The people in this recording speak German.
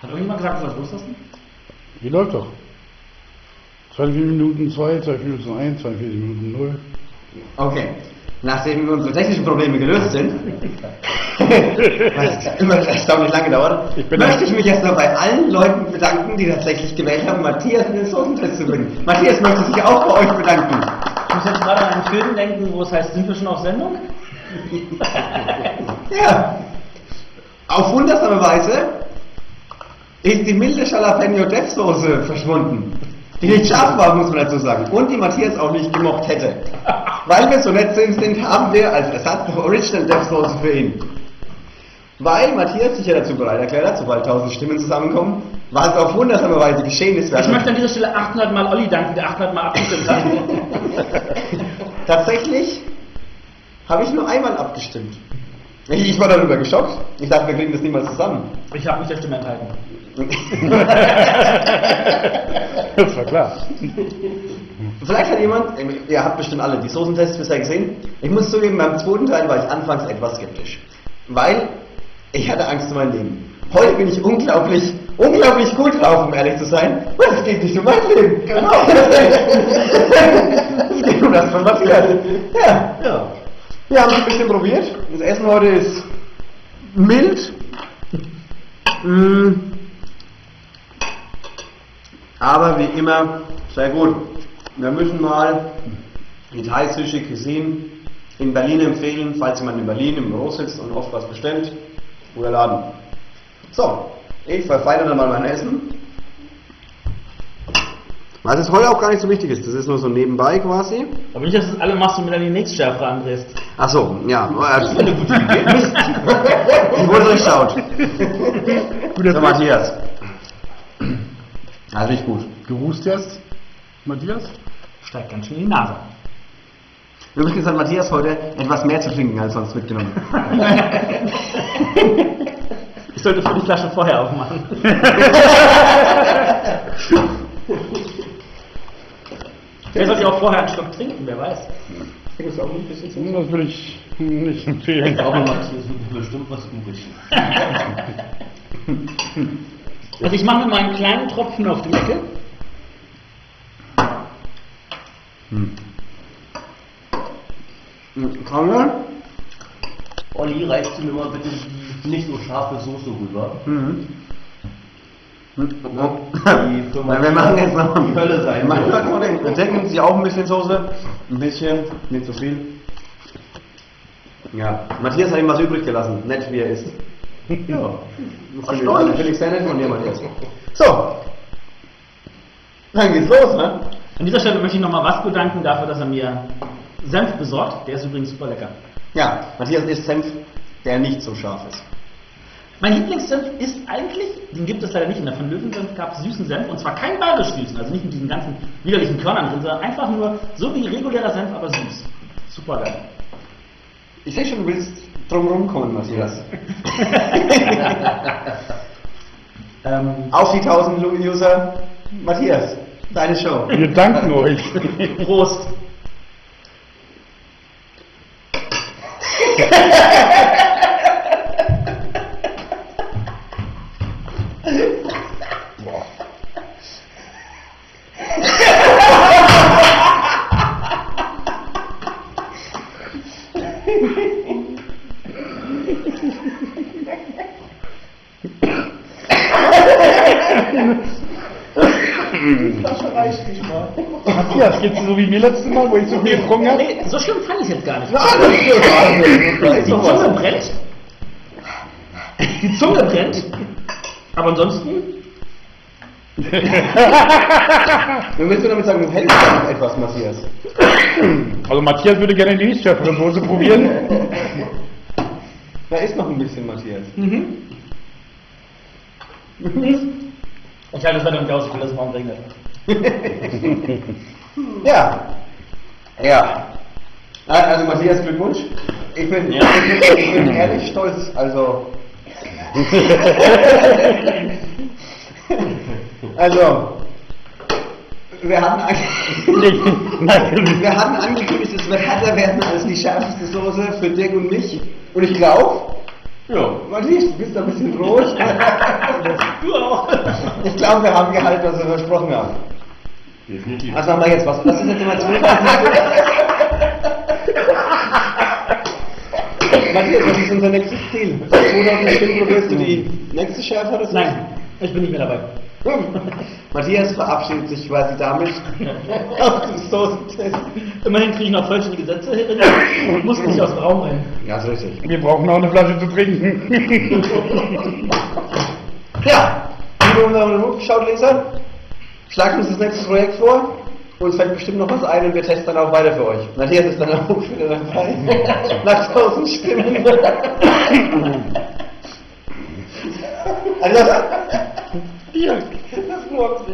Hat irgendjemand gesagt, du sollst loslassen? Wie läuft doch? 42 Minuten 2, 42 Minuten 1, 42 Minuten 0. Okay. Nachdem unsere technischen Probleme gelöst sind, was immer erstaunlich lange dauert, möchte ich mich jetzt noch bei allen Leuten bedanken, die tatsächlich gewählt haben, Matthias in den Sosentest zu bringen. Matthias möchte sich auch bei euch bedanken. Ich muss jetzt gerade an einen Film denken, wo es heißt, sind wir schon auf Sendung? Ja. Auf wundersame Weise ist die milde Jalapeno-Death-Soße verschwunden. Die nicht scharf war, muss man dazu sagen. Und die Matthias auch nicht gemocht hätte. Weil wir so nett sind, haben wir als Ersatz noch Original Death Soße für ihn. Weil Matthias sich ja dazu bereit erklärt hat, sobald 1000 Stimmen zusammenkommen, was auf wundersame Weise geschehen ist. Ich möchte an dieser Stelle 800 Mal Olli danken, der 800 Mal abgestimmt hat. Tatsächlich habe ich nur einmal abgestimmt. Ich war darüber geschockt. Ich dachte, wir kriegen das niemals zusammen. Ich habe mich der Stimme enthalten. Das war klar. Vielleicht hat jemand, ihr habt bestimmt alle die Soßentests bisher gesehen. Ich muss zugeben, beim zweiten Teil war ich anfangs etwas skeptisch. Weil ich hatte Angst um mein Leben. Heute bin ich unglaublich gut drauf, um ehrlich zu sein. Und es geht nicht um mein Leben. Genau. Es geht um das von Matthias. Ja. Wir haben es ein bisschen probiert. Das Essen heute ist mild. Aber wie immer sehr gut. Wir müssen mal die thai-Sushi Cuisine in Berlin empfehlen, falls jemand in Berlin im Büro sitzt und oft was bestellt. Guter Laden. So, ich verfeinere dann mal mein Essen. Was es heute auch gar nicht so wichtig ist, das ist nur so nebenbei quasi. Aber nicht, dass du das alle machst und mir dann die nächstschärfe andrehst. Achso, ja. Das ist eine gute Idee. Ich wurde durchschaut. Guter So, Matthias. Also nicht gut. Du ruhst jetzt, Matthias? Steigt ganz schön in die Nase. Übrigens hat Matthias heute etwas mehr zu trinken als sonst mitgenommen. Ich sollte für die Flasche vorher aufmachen. Wer sollte auch vorher einen Schluck trinken, wer weiß. Das würde ich nicht empfehlen. Aber Matthias wird bestimmt was übrig. Also ich mache mir mal einen kleinen Tropfen auf die Ecke. Konrad? Olli, reichst du mir mal bitte die nicht so scharfe Soße rüber? Wir machen jetzt noch die Hölle sein. Wir denken sich auch ein bisschen Soße. Ein bisschen, nicht so viel. Ja, Matthias hat ihm was übrig gelassen. Nett wie er ist. Ja. Finde ich sehr nett von dir, Matthias. So. Dann geht's los, ne? An dieser Stelle möchte ich nochmal Vasco danken dafür, dass er mir Senf besorgt. Der ist übrigens super lecker. Ja, Matthias isst Senf, der nicht so scharf ist. Mein Lieblingssenf ist eigentlich, den gibt es leider nicht, in der von Löwensenf gab es süßen Senf, und zwar kein bayerisch süßen, also nicht mit diesen ganzen widerlichen Körnern drin, sondern einfach nur so wie regulärer Senf, aber süß. Super geil. Ich sehe schon, du willst drumherum kommen, Matthias. Auf die 1000 User, Matthias, deine Show. Wir danken euch. Prost. Matthias, geht's dir so wie mir letztes Mal, wo ich so viel getrunken habe? Nee, so schlimm fand ich es jetzt gar nicht. Die Die Zunge brennt. Die Zunge brennt. Aber ansonsten. Dann willst du damit sagen, du hältst da noch etwas, Matthias. Also Matthias würde gerne die Soße probieren. Da ist noch ein bisschen, Matthias. Ich halte das Wetter nicht aus, ich will, dass es morgen regnet. Ja. Also Matthias, Glückwunsch. Ich bin ehrlich stolz. Also wir hatten angekündigt, es wird härter werden als die schärfste Soße für Dirk und mich. Und ich glaube, ja, Matthias, du bist ein bisschen rot. Du auch. Ich glaube, wir haben gehalten, was wir versprochen haben. Definitiv. Was machen wir jetzt? Was ist jetzt immer 2000? Matthias, was ist unser nächstes Ziel? 2000 Stimmen probierst du die nächste Schärfe oder so? Nein, ich bin nicht mehr dabei. Matthias verabschiedet sich quasi damit aus dem Soßentest. Immerhin kriege ich noch vollständige Sätze hin und muss nicht aus dem Raum rein. Ganz richtig. Wir brauchen noch eine Flasche zu trinken. Ja, liebe Schauleser, schlagt uns das nächste Projekt vor. Uns fällt bestimmt noch was ein und wir testen dann auch weiter für euch. Matthias ist dann auch wieder dabei. Nach 1000 Stimmen. Also, Hier. das Wort.